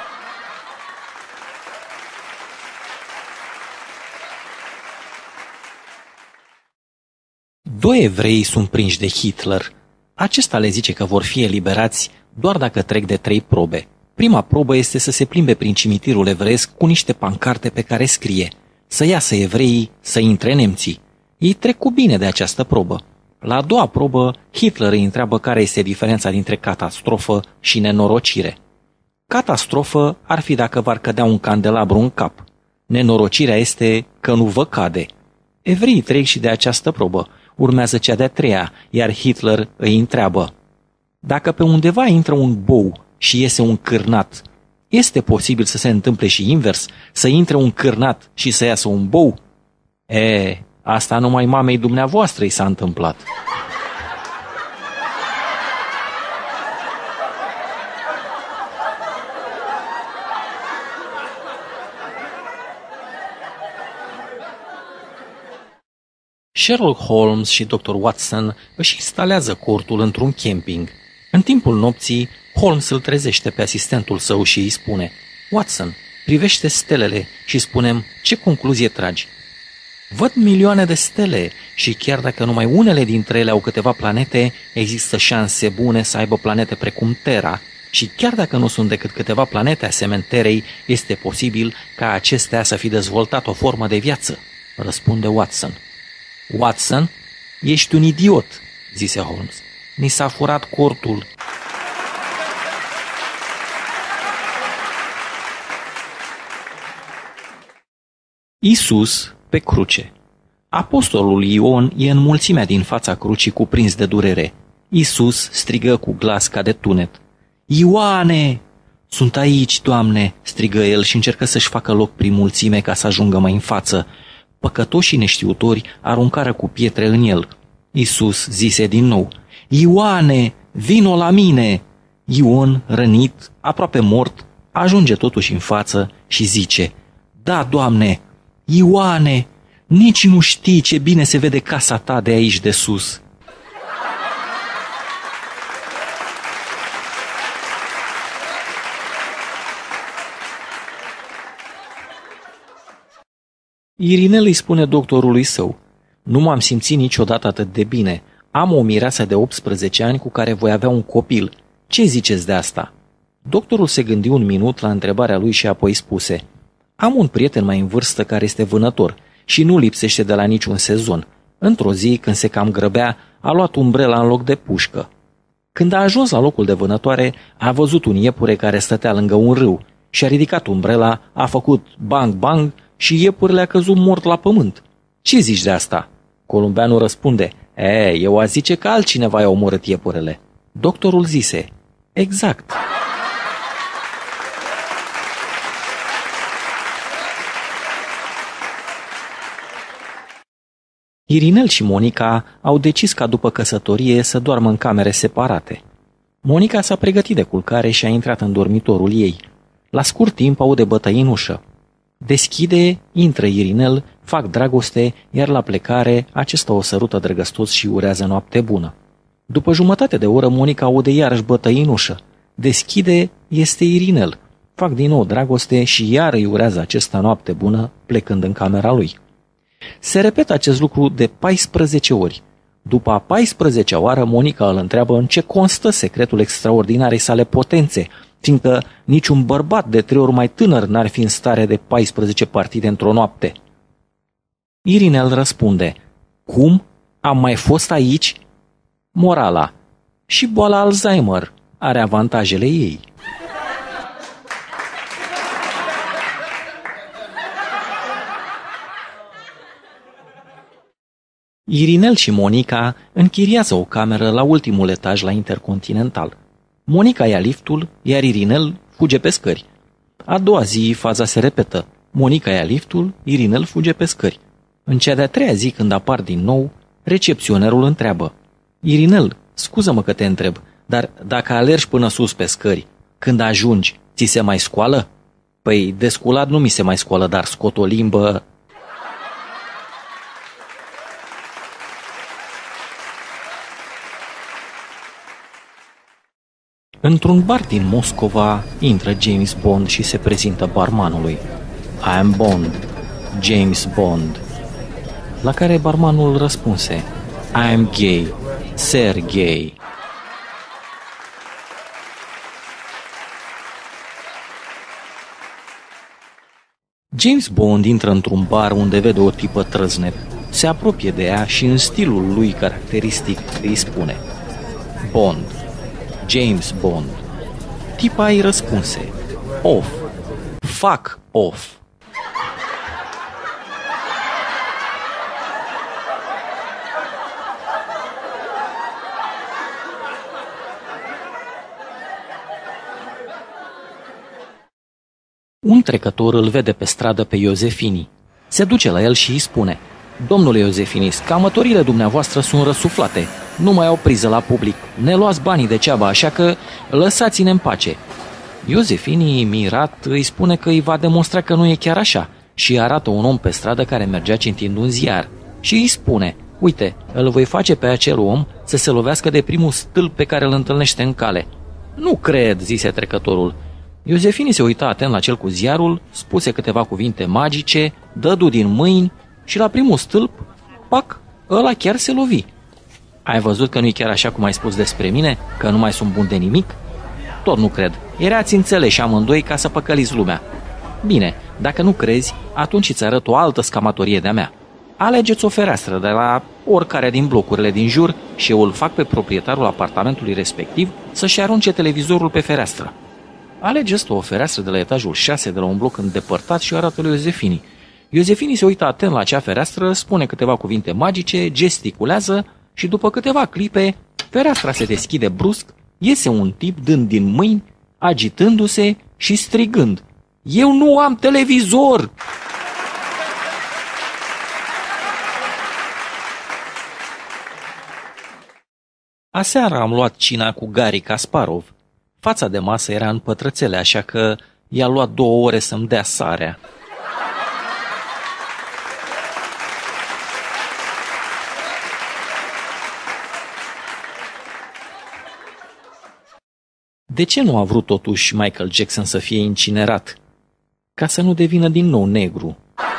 Doi evrei sunt prinși de Hitler. Acesta le zice că vor fi eliberați doar dacă trec de trei probe. Prima probă este să se plimbe prin cimitirul evreiesc cu niște pancarte pe care scrie: să iasă evreii, să intre nemții. Ei trec cu bine de această probă. La a doua probă, Hitler îi întreabă care este diferența dintre catastrofă și nenorocire. Catastrofă ar fi dacă v-ar cădea un candelabru în cap. Nenorocirea este că nu vă cade. Evreii trec și de această probă. Urmează cea de-a treia, iar Hitler îi întreabă: dacă pe undeva intră un bou și iese un cârnat, este posibil să se întâmple și invers, să intre un cârnat și să iasă un bou? E, asta numai mamei dumneavoastră i s-a întâmplat. Sherlock Holmes și doctor Watson își instalează cortul într-un camping. În timpul nopții, Holmes îl trezește pe asistentul său și îi spune: Watson, privește stelele și spune-mi ce concluzie tragi. Văd milioane de stele și chiar dacă numai unele dintre ele au câteva planete, există șanse bune să aibă planete precum Terra. Și chiar dacă nu sunt decât câteva planete asemeni Terei, este posibil ca acestea să fi dezvoltat o formă de viață, răspunde Watson. Watson, ești un idiot, zise Holmes. Ni s-a furat cortul. Isus pe cruce. Apostolul Ion e în mulțimea din fața crucii cuprins de durere. Isus strigă cu glas ca de tunet: Ioane! Sunt aici, Doamne, strigă el și încercă să-și facă loc prin mulțime ca să ajungă mai în față. Păcătoșii neștiutori aruncară cu pietre în el. Isus zise din nou: Ioane, vino la mine! Ion, rănit, aproape mort, ajunge totuși în față și zice: Da, Doamne! Ioane, nici nu știi ce bine se vede casa ta de aici de sus. Irinel îi spune doctorului său: Nu m-am simțit niciodată atât de bine. Am o mireasă de optsprezece ani cu care voi avea un copil. Ce ziceți de asta? Doctorul se gândi un minut la întrebarea lui și apoi spuse: Am un prieten mai în vârstă care este vânător și nu lipsește de la niciun sezon. Într-o zi, când se cam grăbea, a luat umbrela în loc de pușcă. Când a ajuns la locul de vânătoare, a văzut un iepure care stătea lângă un râu și a ridicat umbrela, a făcut bang-bang și iepurele a căzut mort la pământ. Ce zici de asta? Columbeanul răspunde: E, eu a zice că altcineva i-a omorât iepurele. Doctorul zise: Exact. Irinel și Monica au decis ca după căsătorie să doarmă în camere separate. Monica s-a pregătit de culcare și a intrat în dormitorul ei. La scurt timp aude bătăi în ușă. Deschide, intră Irinel, fac dragoste, iar la plecare acesta o sărută drăgăstos și urează noapte bună. După jumătate de oră Monica aude iarăși bătăi în ușă. Deschide, este Irinel. Fac din nou dragoste și iar îi urează acesta noapte bună, plecând în camera lui. Se repetă acest lucru de paisprezece ori. După a paisprezecea oară, Monica îl întreabă în ce constă secretul extraordinarei sale potențe, fiindcă niciun bărbat de trei ori mai tânăr n-ar fi în stare de paisprezece partide într-o noapte. Irinel răspunde: cum? Am mai fost aici? Morala: și boala Alzheimer are avantajele ei. Irinel și Monica închiriază o cameră la ultimul etaj la Intercontinental. Monica ia liftul, iar Irinel fuge pe scări. A doua zi faza se repetă. Monica ia liftul, Irinel fuge pe scări. În cea de-a treia zi, când apar din nou, recepționerul întreabă: Irinel, scuză-mă că te întreb, dar dacă alergi până sus pe scări, când ajungi, ți se mai scoală? Păi, de sculat nu mi se mai scoală, dar scot o limbă... Într-un bar din Moscova intră James Bond și se prezintă barmanului. I am Bond, James Bond. La care barmanul răspunse: I am gay, Sergei. James Bond intră într-un bar unde vede o tipă trăznet. Se apropie de ea și în stilul lui caracteristic îi spune: Bond, James Bond. Tipa îi răspunse: off, fuck off. Un trecător îl vede pe stradă pe Iosefini. Se duce la el și îi spune: Domnule Iosefini, scamătorile dumneavoastră sunt răsuflate. Nu mai au priză la public. Ne luați banii degeaba, așa că lăsați-ne în pace. Iosefini, mirat, îi spune că îi va demonstra că nu e chiar așa și arată un om pe stradă care mergea citind un ziar și îi spune: uite, îl voi face pe acel om să se lovească de primul stâlp pe care îl întâlnește în cale. Nu cred, zise trecătorul. Iosefini se uita atent la cel cu ziarul, spuse câteva cuvinte magice, dădu din mâini și la primul stâlp, pac, ăla chiar se lovi. Ai văzut că nu-i chiar așa cum ai spus despre mine, că nu mai sunt bun de nimic? Tot nu cred. Erați înțeleși amândoi ca să păcăliți lumea. Bine, dacă nu crezi, atunci îți arăt o altă scamatorie de-a mea. Alegeți o fereastră de la oricare din blocurile din jur și eu îl fac pe proprietarul apartamentului respectiv să-și arunce televizorul pe fereastră. Alegeți o fereastră de la etajul șase de la un bloc îndepărtat și o arată lui Iosefini. Iosefini se uită atent la acea fereastră, spune câteva cuvinte magice, gesticulează și după câteva clipe, fereastra se deschide brusc, iese un tip dând din mâini, agitându-se și strigând: eu nu am televizor! Aseară am luat cina cu Gari Kasparov. Fața de masă era în pătrățele, așa că i-a luat două ore să-mi dea sarea. De ce nu a vrut totuși Michael Jackson să fie incinerat? Ca să nu devină din nou negru.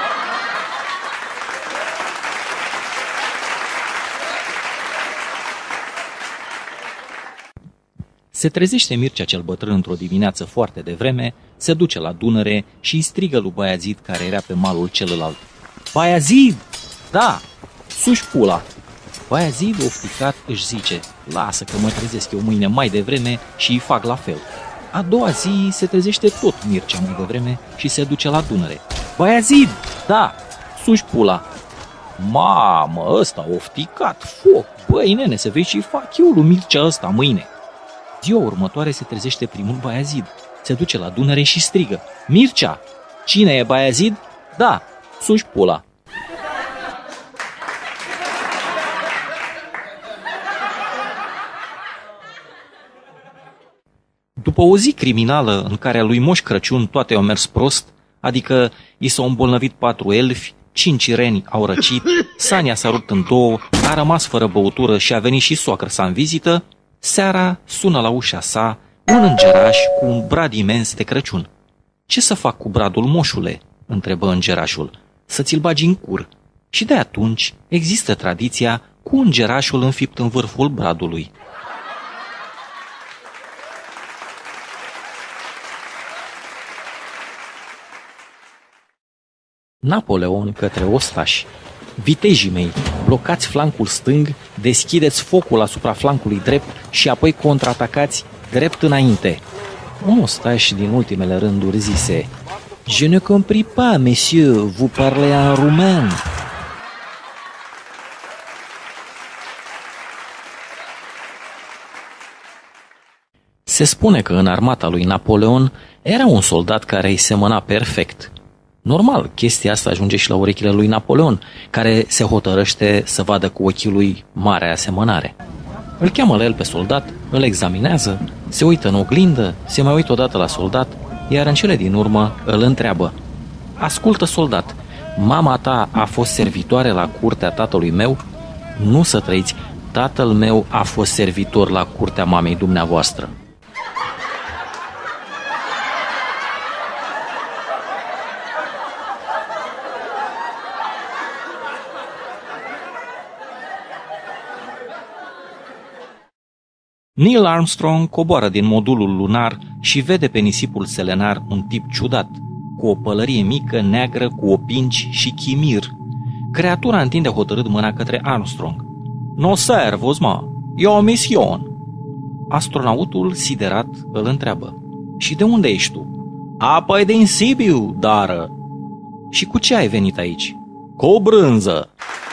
Se trezește Mircea cel bătrân într-o dimineață foarte devreme, se duce la Dunăre și îi strigă lui Baiazid, care era pe malul celălalt: Baiazid! Da! Suși pula! Baiazid, ofticat, își zice: lasă că mă trezesc eu mâine mai devreme și îi fac la fel. A doua zi se trezește tot Mircea mai devreme și se duce la Dunăre. Baiazid! Da! Suși pula! Mamă, ăsta ofticat, foc! Băi, nene, să vezi ce-i fac eu lui Mircea ăsta mâine. Ziua următoare se trezește primul Baiazid. Se duce la Dunăre și strigă: Mircea! Cine e Baiazid? Da! Suși pula! După o zi criminală în care lui Moș Crăciun toate au mers prost, adică i s-au îmbolnăvit patru elfi, cinci reni au răcit, Sania s-a rupt în două, a rămas fără băutură și a venit și soacră sa în vizită, seara sună la ușa sa un îngeraș cu un brad imens de Crăciun. "Ce să fac cu bradul, moșule?" întrebă îngerașul. "Să ți-l bagi în cur." Și de atunci există tradiția cu îngerașul înfipt în vârful bradului. Napoleon către ostași: "Vitejii mei, blocați flancul stâng, deschideți focul asupra flancului drept și apoi contraatacați drept înainte." Un ostaș din ultimele rânduri zise: "Je ne compris pas, messieurs, vous parlez en roumain." Se spune că în armata lui Napoleon era un soldat care îi semăna perfect. Normal, chestia asta ajunge și la urechile lui Napoleon, care se hotărăște să vadă cu ochii lui marea asemănare. Îl cheamă la el pe soldat, îl examinează, se uită în oglindă, se mai uită odată la soldat, iar în cele din urmă îl întreabă: "Ascultă, soldat, mama ta a fost servitoare la curtea tatălui meu?" "Nu să trăiți, tatăl meu a fost servitor la curtea mamei dumneavoastră." Neil Armstrong coboară din modulul lunar și vede pe nisipul selenar un tip ciudat, cu o pălărie mică, neagră, cu opinci și chimir. Creatura întinde hotărât mâna către Armstrong. "No servus, ma, e o mision." Astronautul, siderat, îl întreabă: "Și de unde ești tu?" "A, păi din Sibiu, dară." "Și cu ce ai venit aici?" "Cu o brânză."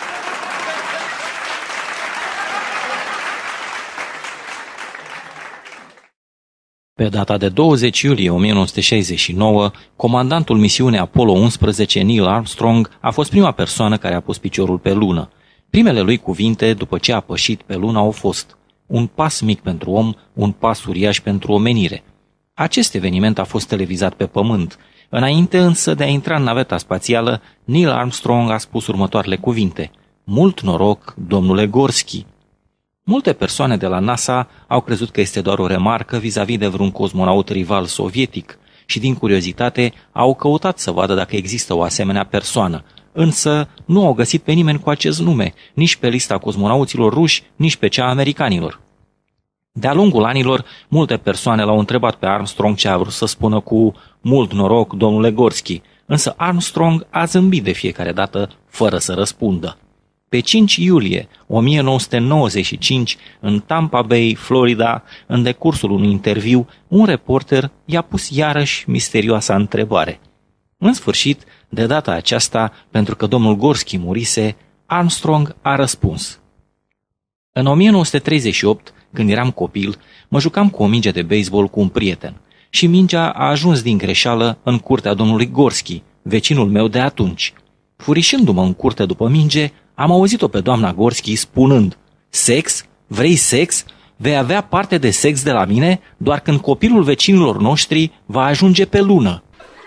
Pe data de douăzeci iulie o mie nouă sute șaizeci și nouă, comandantul misiunii Apollo unsprezece, Neil Armstrong, a fost prima persoană care a pus piciorul pe lună. Primele lui cuvinte, după ce a pășit pe lună, au fost: "Un pas mic pentru om, un pas uriaș pentru omenire." Acest eveniment a fost televizat pe Pământ. Înainte însă de a intra în naveta spațială, Neil Armstrong a spus următoarele cuvinte: "Mult noroc, domnule Gorski." Multe persoane de la NASA au crezut că este doar o remarcă vis-a-vis de vreun cosmonaut rival sovietic și din curiozitate au căutat să vadă dacă există o asemenea persoană, însă nu au găsit pe nimeni cu acest nume, nici pe lista cosmonauților ruși, nici pe cea a americanilor. De-a lungul anilor, multe persoane l-au întrebat pe Armstrong ce a vrut să spună cu "mult noroc, domnule Gorski", însă Armstrong a zâmbit de fiecare dată fără să răspundă. Pe cinci iulie o mie nouă sute nouăzeci și cinci, în Tampa Bay, Florida, în decursul unui interviu, un reporter i-a pus iarăși misterioasa întrebare. În sfârșit, de data aceasta, pentru că domnul Gorski murise, Armstrong a răspuns: "În o mie nouă sute treizeci și opt, când eram copil, mă jucam cu o minge de baseball cu un prieten și mingea a ajuns din greșeală în curtea domnului Gorski, vecinul meu de atunci. Furișându-mă în curte după minge, am auzit-o pe doamna Gorski spunând: 'Sex? Vrei sex? Vei avea parte de sex de la mine doar când copilul vecinilor noștri va ajunge pe lună.'"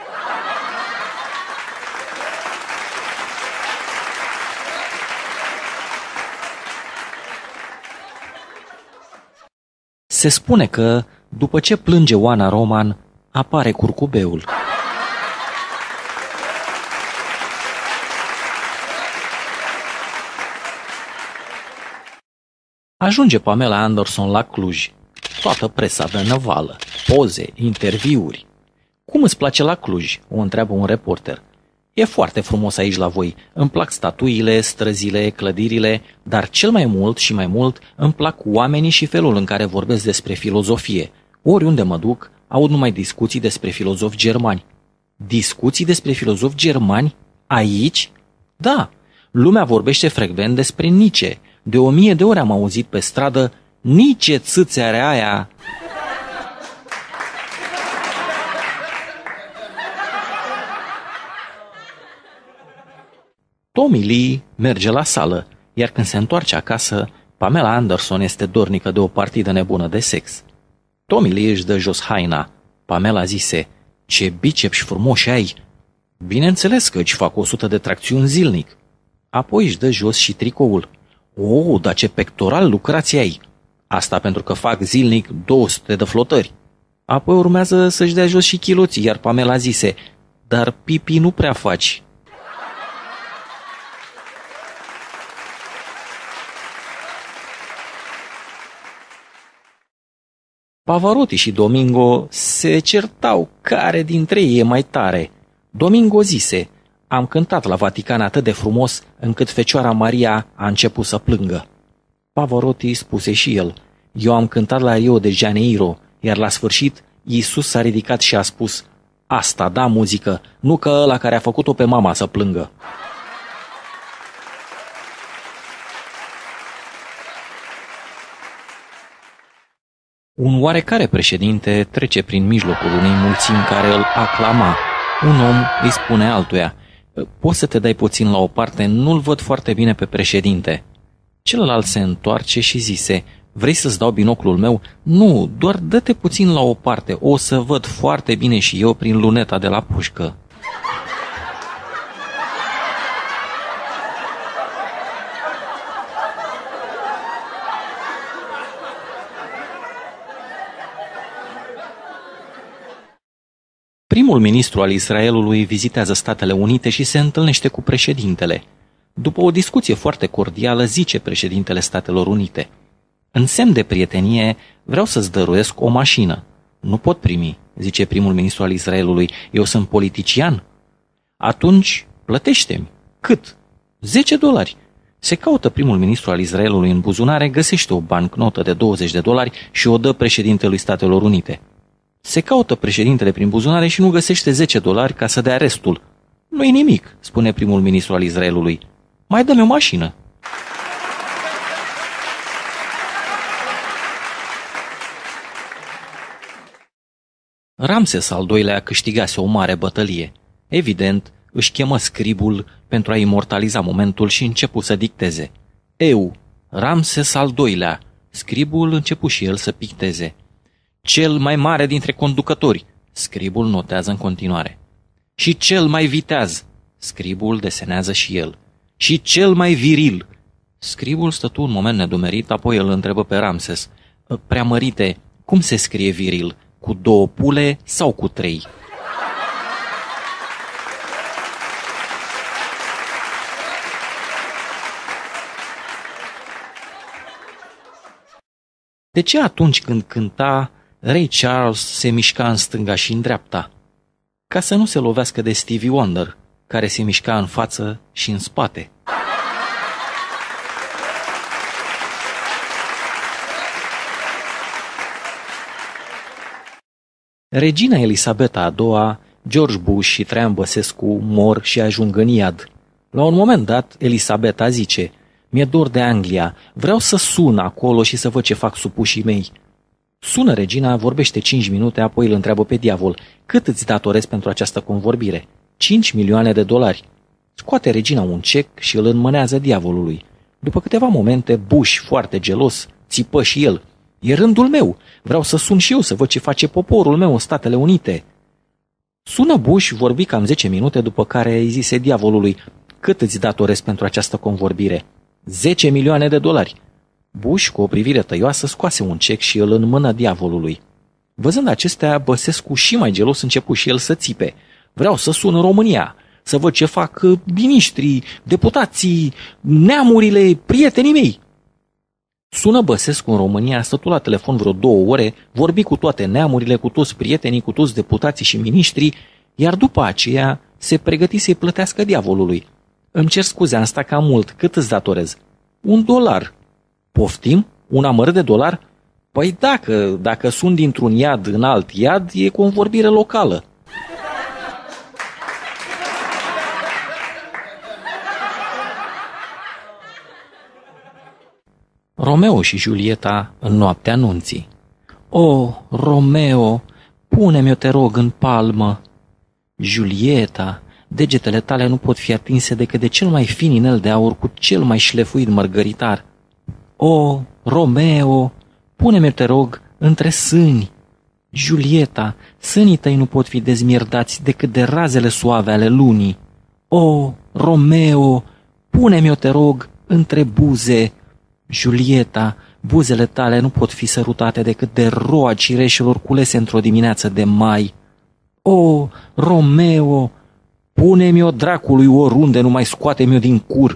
Se spune că, după ce plânge Oana Roman, apare curcubeul. Ajunge Pamela Anderson la Cluj. Toată presa dă năvală, poze, interviuri. "Cum îți place la Cluj?" o întreabă un reporter. "E foarte frumos aici la voi. Îmi plac statuile, străzile, clădirile, dar cel mai mult și mai mult îmi plac oamenii și felul în care vorbesc despre filozofie. Oriunde mă duc, aud numai discuții despre filozofi germani." "Discuții despre filozofi germani? Aici?" "Da, lumea vorbește frecvent despre Nietzsche. De o mie de ori am auzit pe stradă: 'Nietzsche, țâțe are aia!'" Tommy Lee merge la sală, iar când se întoarce acasă, Pamela Anderson este dornică de o partidă nebună de sex. Tommy Lee își dă jos haina. Pamela zise, ce bicepsi frumoși ai! Bineînțeles că îți fac o sută de tracțiuni zilnic. Apoi își dă jos și tricoul. O, dar ce pectoral lucrați ai! Asta pentru că fac zilnic două sute de flotări. Apoi urmează să-și dea jos și chiloții, iar Pamela zise, dar pipi nu prea faci. Pavarotti și Domingo se certau care dintre ei e mai tare. Domingo zise, am cântat la Vatican atât de frumos încât Fecioara Maria a început să plângă. Pavarotti spuse și el, eu am cântat la Rio de Janeiro, iar la sfârșit Iisus s-a ridicat și a spus, asta da muzică, nu că ăla care a făcut-o pe mama să plângă. Un oarecare președinte trece prin mijlocul unei mulțimi care îl aclama. Un om îi spune altuia, poți să te dai puțin la o parte, nu-l văd foarte bine pe președinte. Celălalt se întoarce și zise, vrei să-ți dau binoclul meu? Nu, doar dă-te puțin la o parte, o să văd foarte bine și eu prin luneta de la pușcă. Primul ministru al Israelului vizitează Statele Unite și se întâlnește cu președintele. După o discuție foarte cordială, zice președintele Statelor Unite, în semn de prietenie, vreau să-ți dăruiesc o mașină. Nu pot primi, zice primul ministru al Israelului, eu sunt politician. Atunci, plătește-mi. Cât? zece dolari. Se caută primul ministru al Israelului în buzunare, găsește o bancnotă de douăzeci de dolari și o dă președintelui Statelor Unite. Se caută președintele prin buzunare și nu găsește zece dolari ca să dea restul. Nu-i nimic, spune primul ministru al Israelului. Mai dă-mi o mașină. Ramses al doilea câștigase o mare bătălie. Evident, își chemă scribul pentru a imortaliza momentul și începu să dicteze. Eu, Ramses al doilea, scribul începu și el să picteze. Cel mai mare dintre conducători, scribul notează în continuare. Și cel mai viteaz, scribul desenează și el. Și cel mai viril. Scribul stătu un moment nedumerit, apoi îl întrebă pe Ramses. Preamărite, cum se scrie viril? Cu două pule sau cu trei? De ce atunci când cânta, Ray Charles se mișca în stânga și în dreapta? Ca să nu se lovească de Stevie Wonder, care se mișca în față și în spate. Regina Elisabeta a doua, George Bush și Traian Băsescu mor și ajung în iad. La un moment dat, Elisabeta zice, mi-e dor de Anglia, vreau să sun acolo și să văd ce fac supușii mei. Sună regina, vorbește cinci minute, apoi îl întreabă pe diavol, cât îți datorezi pentru această convorbire? Cinci milioane de dolari. Scoate regina un cec și îl înmânează diavolului. După câteva momente, Bush, foarte gelos, țipă și el. E rândul meu, vreau să sun și eu să văd ce face poporul meu în Statele Unite. Sună Bush, vorbi cam zece minute, după care îi zise diavolului, cât îți datorezi pentru această convorbire? Zece milioane de dolari. Bush, cu o privire tăioasă, scoase un cec și îl înmână diavolului. Văzând acestea, Băsescu și mai gelos începu și el să țipe. Vreau să sun în România, să văd ce fac miniștrii, deputații, neamurile, prietenii mei. Sună Băsescu în România, stătu la telefon vreo două ore, vorbi cu toate neamurile, cu toți prietenii, cu toți deputații și miniștrii, iar după aceea se pregăti să-i plătească diavolului. Îmi cer scuze, am stat cam mult, cât îți datorez? Un dolar. Poftim? Un amăr de dolar? Păi dacă, dacă sunt dintr-un iad în alt iad, e convorbire locală. Romeo și Julieta în noaptea nunții. O, Romeo, pune-mi-o, te rog, în palmă. Julieta, degetele tale nu pot fi atinse decât de cel mai fin inel de aur cu cel mai șlefuit mărgăritar. O, Romeo, pune-mi-o, te rog, între sâni. Julieta, sânii tăi nu pot fi dezmierdați decât de razele suave ale lunii. O, Romeo, pune-mi-o, te rog, între buze. Julieta, buzele tale nu pot fi sărutate decât de roa cireșilor culese într-o dimineață de mai. O, Romeo, pune-mi-o dracului oriunde, nu mai scoate-mi-o din cur.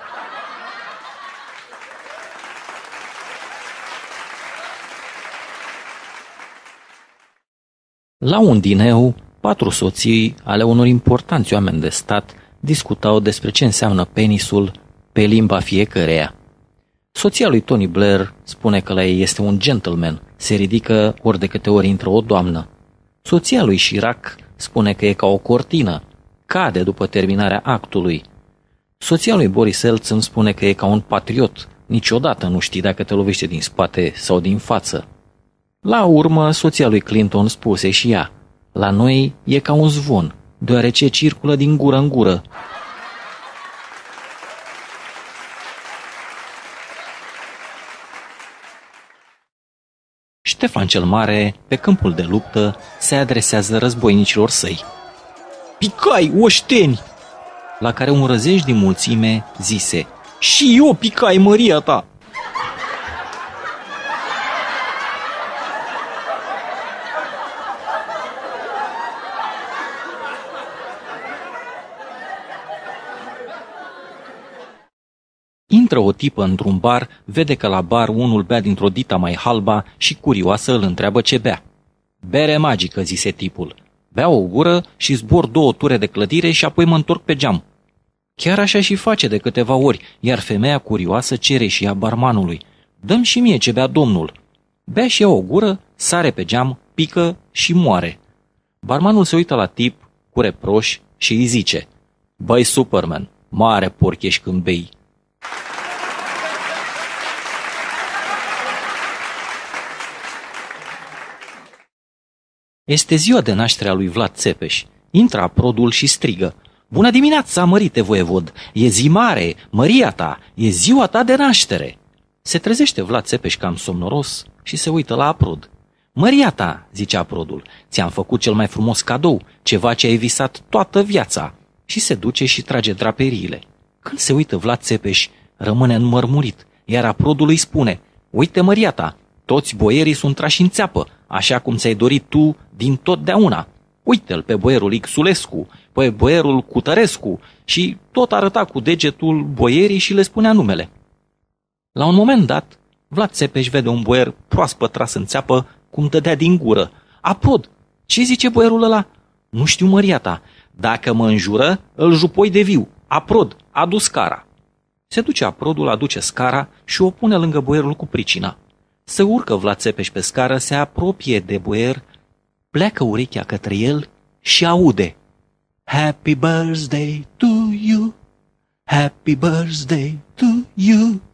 La un dineu, patru soții ale unor importanți oameni de stat discutau despre ce înseamnă penisul pe limba fiecăreia. Soția lui Tony Blair spune că la ei este un gentleman, se ridică ori de câte ori intră o doamnă. Soția lui Chirac spune că e ca o cortină, cade după terminarea actului. Soția lui Boris Elțin spune că e ca un patriot, niciodată nu știi dacă te lovește din spate sau din față. La urmă, soția lui Clinton spuse și ea, la noi e ca un zvon, deoarece circulă din gură în gură. Ștefan cel Mare, pe câmpul de luptă, se adresează războinicilor săi. Picai, oșteni! La care un răzej din mulțime zise, și eu picai, măria ta! Intră o tipă într-un bar, vede că la bar unul bea dintr-o dita mai halba și curioasă îl întreabă ce bea. Bere magică, zise tipul. Bea o gură și zbor două ture de clădire și apoi mă întorc pe geam. Chiar așa și face de câteva ori, iar femeia curioasă cere și ea barmanului. Dă-mi și mie ce bea domnul. Bea și ea o gură, sare pe geam, pică și moare. Barmanul se uită la tip cu reproș și îi zice, băi Superman, mare porc ești când bei. Este ziua de naștere a lui Vlad Țepeș. Intră aprodul și strigă. Bună dimineața, mărite voievod! E zi mare, măria ta, e ziua ta de naștere! Se trezește Vlad Țepeș cam somnoros și se uită la aprod. Măria ta, zice aprodul, ți-am făcut cel mai frumos cadou, ceva ce ai visat toată viața. Și se duce și trage draperiile. Când se uită Vlad Țepeș, rămâne înmărmurit, iar aprodul îi spune, uite măria ta, toți boierii sunt trași în țeapă, așa cum ți-ai dorit tu din totdeauna. Uite-l pe boierul Xulescu, pe boierul Cutărescu și tot arăta cu degetul boierii și le spunea numele. La un moment dat, Vlad Țepeș vede un boier proaspăt tras în țeapă cum dădea din gură. Aprod, ce zice boierul ăla? Nu știu măria ta, dacă mă înjură, îl jupoi de viu. Aprod, adu scara. Se duce aprodul, aduce scara și o pune lângă boierul cu pricina. Se urcă Vlad Țepeș pe scară, se apropie de boier, pleacă urechea către el și aude Happy birthday to you, happy birthday to you.